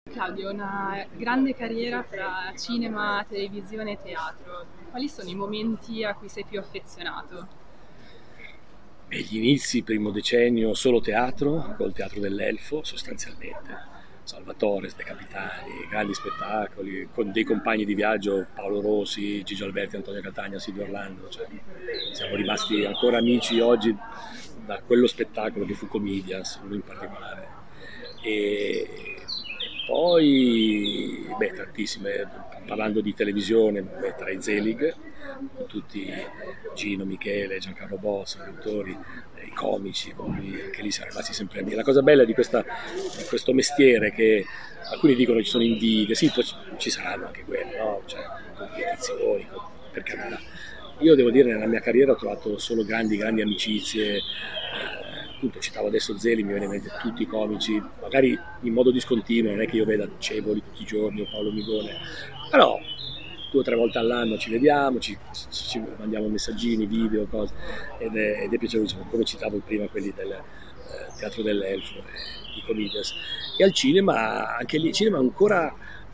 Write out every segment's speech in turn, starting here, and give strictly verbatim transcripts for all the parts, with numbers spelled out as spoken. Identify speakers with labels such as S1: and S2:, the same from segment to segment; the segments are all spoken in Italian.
S1: Claudio, una grande carriera fra cinema, televisione e teatro. Quali sono i momenti a cui sei più affezionato?
S2: Negli inizi, primo decennio, solo teatro, col Teatro dell'Elfo sostanzialmente. Salvatore, De Capitani, grandi spettacoli, con dei compagni di viaggio, Paolo Rossi, Gigio Alberti, Antonio Catania, Silvio Orlando. Cioè, siamo rimasti ancora amici oggi da quello spettacolo che fu Comedians, lui in particolare. E poi, beh, tantissime, parlando di televisione, beh, tra i Zelig, con tutti Gino, Michele, Giancarlo Bossa, gli autori, eh, i comici, con cui anche lì siamo rimasti sempre amici. La cosa bella di, questa, di questo mestiere, che alcuni dicono che ci sono invidie, sì, poi ci, ci saranno anche quelle, no? Cioè, competizioni, per carità. Io devo dire, nella mia carriera ho trovato solo grandi, grandi amicizie. Eh, appunto, citavo adesso Zeli, mi viene in mente tutti i comici, magari in modo discontinuo, non è che io veda Cevoli tutti i giorni o Paolo Migone, però due o tre volte all'anno ci vediamo, ci, ci mandiamo messaggini, video, cose, ed è, ed è piacevole, come citavo prima quelli del eh, Teatro dell'Elfo e di Comedians. E al cinema, anche lì, il cinema ancora,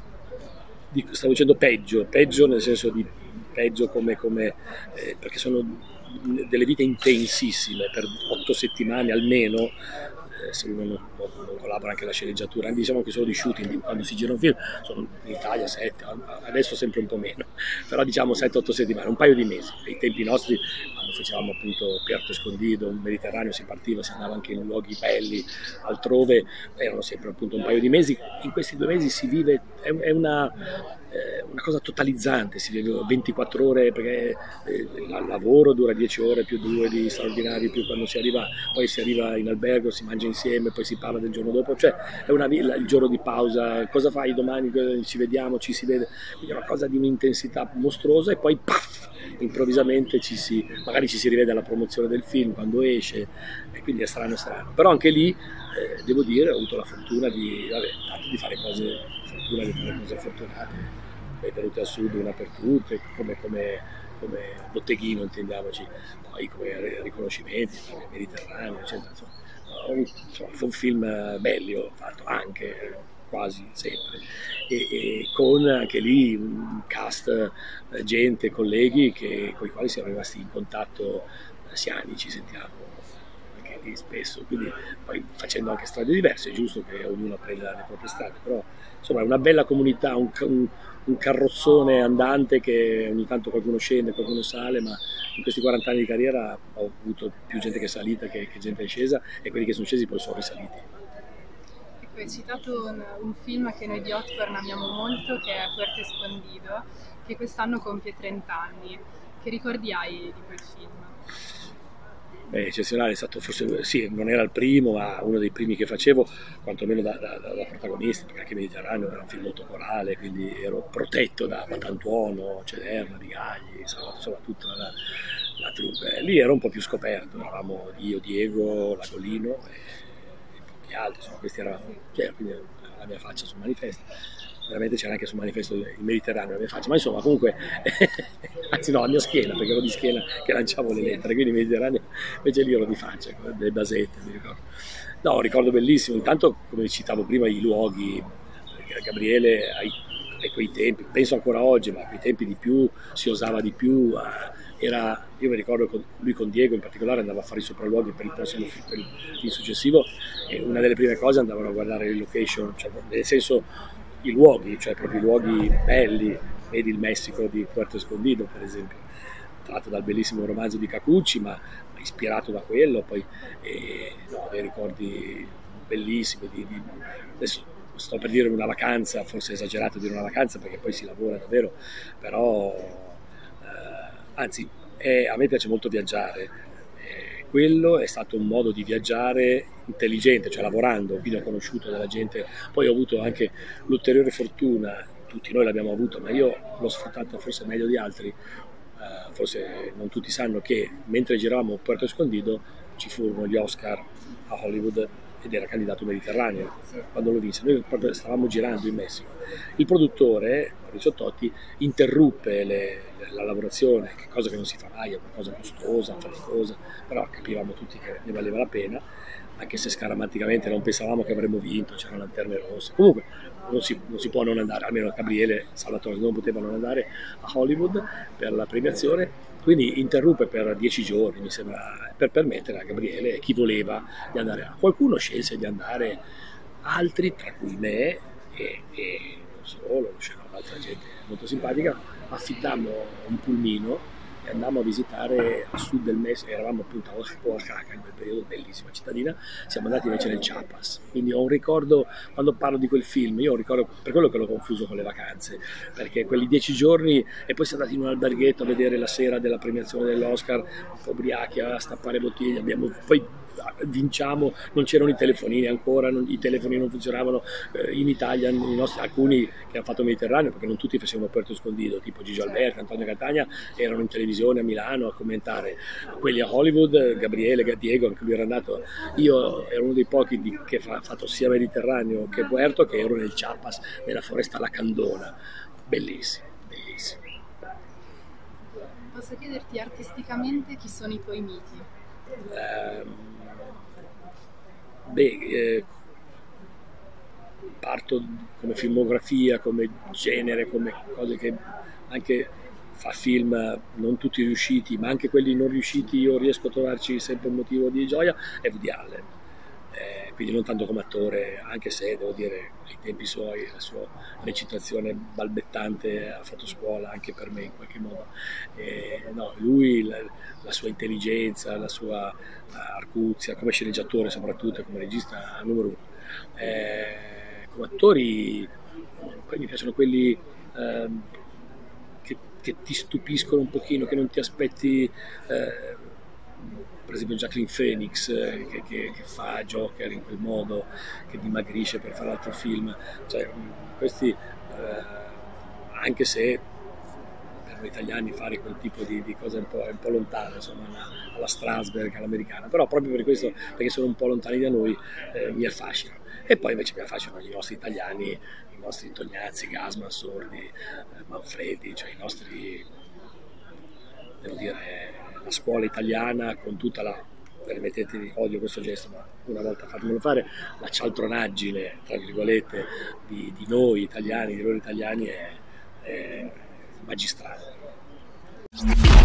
S2: stavo dicendo peggio, peggio nel senso di peggio come, come eh, perché sono delle vite intensissime per otto settimane almeno, eh, se uno non, non, non collabora anche la sceneggiatura, diciamo che solo di shooting quando si gira un film sono in Italia sette, adesso sempre un po' meno, però diciamo sette otto settimane, un paio di mesi. Ai tempi nostri, quando facevamo appunto Puerto Escondido, il Mediterraneo, si partiva, si andava anche in luoghi belli altrove, erano sempre appunto un paio di mesi. In questi due mesi si vive, è, è una una cosa totalizzante, si vive ventiquattro ore, perché il lavoro dura dieci ore più due di straordinari, più quando si arriva, poi si arriva in albergo, si mangia insieme, poi si parla del giorno dopo, cioè è una villa, il giorno di pausa, cosa fai domani, ci vediamo, ci si vede, quindi è una cosa di un'intensità mostruosa, e poi paf, improvvisamente ci si, magari ci si rivede alla promozione del film quando esce, e quindi è strano strano, però anche lì eh, devo dire ho avuto la fortuna di, vabbè, di fare cose, fortuna di fare cose fortunate, è venuta al sud una per tutte, come, come, come botteghino, intendiamoci, poi come riconoscimenti, come Mediterraneo, eccetera. Insomma, insomma, fu un film bello, ho fatto anche quasi sempre, e, e con anche lì un cast, gente, colleghi che, con i quali siamo rimasti in contatto anziani, ci sentiamo anche lì spesso, quindi poi facendo anche strade diverse, è giusto che ognuno prenda le proprie strade, però insomma è una bella comunità, un, un, un carrozzone andante che ogni tanto qualcuno scende, qualcuno sale, ma in questi quaranta anni di carriera ho avuto più gente che è salita che, che gente che è scesa, e quelli che sono scesi poi sono risaliti.
S1: Ecco, hai citato un, un film che noi di Hotburn amiamo molto, che è Puerto Escondido, che quest'anno compie trenta anni. Che ricordi hai di quel film?
S2: Beh, eccezionale, è stato forse, sì, non era il primo, ma uno dei primi che facevo, quantomeno da, da, da protagonista, perché anche Mediterraneo era un film molto corale, quindi ero protetto da Batantuono, Cederna, Bigagli, insomma tutta la, la troupe. Lì ero un po' più scoperto, eravamo io, Diego, Lagolino e, e pochi altri, insomma, questi eravamo, cioè, quindi la mia faccia sul manifesto. Veramente c'era anche sul manifesto il Mediterraneo la mia faccia, ma insomma comunque anzi no, la mia schiena, perché ero di schiena che lanciavo le lettere, quindi il Mediterraneo invece lì ero di faccia, con delle basette, mi ricordo. No, un ricordo bellissimo, intanto come citavo prima i luoghi, Gabriele ai, ai quei tempi, penso ancora oggi, ma a quei tempi di più, si osava di più, era, io mi ricordo con lui, con Diego in particolare, andava a fare i sopralluoghi per il prossimo film, per il film successivo, e una delle prime cose andavano a guardare le location, cioè, nel senso i luoghi, cioè proprio i luoghi belli, vedi il Messico di Puerto Escondido per esempio, tratto dal bellissimo romanzo di Cacucci, ma, ma ispirato da quello, poi eh, no, dei ricordi bellissimi, di, di, adesso sto per dire una vacanza, forse è esagerato dire una vacanza perché poi si lavora davvero, però eh, anzi è, a me piace molto viaggiare. Quello è stato un modo di viaggiare intelligente, cioè lavorando, quindi ho conosciuto della gente, poi ho avuto anche l'ulteriore fortuna, tutti noi l'abbiamo avuto, ma io l'ho sfruttata forse meglio di altri, uh, forse non tutti sanno che mentre giravamo Puerto Escondido ci furono gli Oscar a Hollywood ed era candidato Mediterraneo quando lo vinse. Noi proprio stavamo girando in Messico. Il produttore, Maurizio Totti, interruppe le, la lavorazione, che cosa che non si fa mai, è una cosa costosa, faticosa, però capivamo tutti che ne valeva la pena. anche se scaramanticamente non pensavamo che avremmo vinto, c'erano lanterne rosse. Comunque non si, non si può non andare, almeno Gabriele e Salvatore non potevano non andare a Hollywood per la premiazione, quindi interruppe per dieci giorni, mi sembra, per permettere a Gabriele e chi voleva di andare. Qualcuno scelse di andare, altri, tra cui me e, e non solo, c'era un'altra gente molto simpatica, affittammo un pulmino e andammo a visitare a sud del Messico, eravamo appunto a Oaxaca in quel periodo, bellissima cittadina, siamo andati invece nel Chiapas, quindi ho un ricordo, quando parlo di quel film, io ho un ricordo, per quello che l'ho confuso con le vacanze, perché quelli dieci giorni e poi siamo andati in un alberghetto a vedere la sera della premiazione dell'Oscar, un po' ubriachi a stappare bottiglie, abbiamo poi vinciamo, non c'erano i telefonini ancora, non, i telefoni non funzionavano eh, in Italia, i nostri, alcuni che hanno fatto Mediterraneo, perché non tutti facevano Puerto Escondido, tipo Gigio Alberti, Antonio Catania, erano in televisione a Milano a commentare, quelli a Hollywood, Gabriele, Diego, anche lui era andato, io ero uno dei pochi di, che ha fatto sia Mediterraneo che Puerto, che ero nel Chiapas, nella foresta Lacandona, bellissimo, bellissimo.
S1: Posso chiederti artisticamente chi sono i tuoi miti?
S2: Eh, Beh, eh, parto come filmografia, come genere, come cose che anche fa film non tutti riusciti, ma anche quelli non riusciti io riesco a trovarci sempre un motivo di gioia, è Woody Allen. Eh, quindi non tanto come attore, anche se devo dire ai tempi suoi la sua recitazione balbettante ha fatto scuola anche per me in qualche modo. Eh, no, lui, la, la sua intelligenza, la sua arguzia, come sceneggiatore soprattutto, come regista numero uno. Eh, come attori poi mi piacciono quelli eh, che, che ti stupiscono un pochino, che non ti aspetti. Eh, per esempio Joaquin Phoenix eh, che, che, che fa Joker in quel modo, che dimagrisce per fare altro film, cioè, questi eh, anche se per noi italiani fare quel tipo di, di cose è un po', è un po' lontano, insomma, alla, alla Strasberg, all'americana, però proprio per questo, perché sono un po' lontani da noi, eh, mi affascinano. E poi invece mi affascinano i nostri italiani, i nostri Tognazzi, Gasman, Sordi, eh, Manfredi, cioè i nostri, devo dire, la scuola italiana con tutta la, permettetemi, odio questo gesto, ma una volta fatemelo fare, la cialtronaggine, tra virgolette, di, di noi italiani, di loro italiani è, è magistrale.